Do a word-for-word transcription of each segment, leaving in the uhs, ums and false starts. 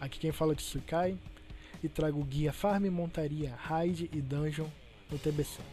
Aqui quem fala é Tsukai e trago o guia Farm, Montaria, Raid e Dungeon no T B C.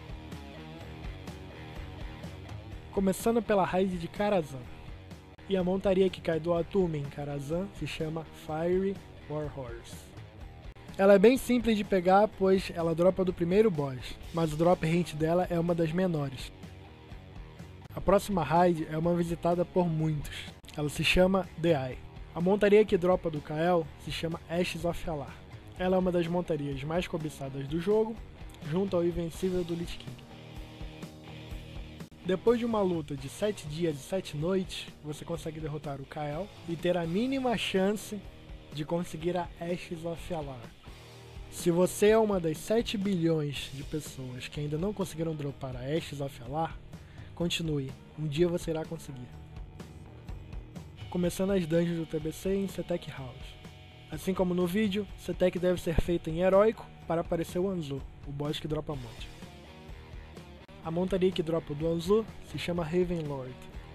Começando pela Raid de Karazhan. E a montaria que cai do Atumen em Karazhan se chama Fiery Warhorse. Ela é bem simples de pegar, pois ela dropa do primeiro boss, mas o drop rate dela é uma das menores. A próxima raid é uma visitada por muitos. Ela se chama The Eye. A montaria que dropa do Kael se chama Ashes of Alar. Ela é uma das montarias mais cobiçadas do jogo, junto ao invencível do Lich King. Depois de uma luta de sete dias e sete noites, você consegue derrotar o Kael e ter a mínima chance de conseguir a Ashes of Alar. Se você é uma das sete bilhões de pessoas que ainda não conseguiram dropar a Ashes of Alar, continue, um dia você irá conseguir. Começando as dungeons do T B C em Setek House. Assim como no vídeo, Setek deve ser feito em heróico para aparecer o Anzu, o boss que dropa monte. A montaria que dropa do Anzu se chama Ravenlord.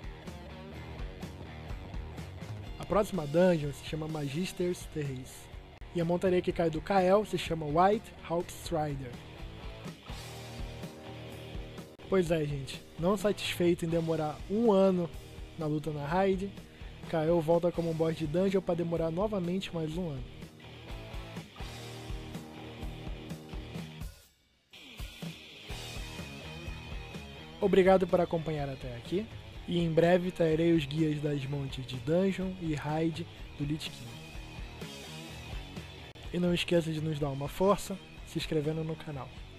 A próxima dungeon se chama Magister's Terrace. E a montaria que cai do Kael se chama White Hawk Strider. Pois é, gente, não satisfeito em demorar um ano na luta na raid, Kael volta como um boss de dungeon para demorar novamente mais um ano. Obrigado por acompanhar até aqui, e em breve trarei os guias das montes de dungeon e raid do Lich King. E não esqueça de nos dar uma força se inscrevendo no canal.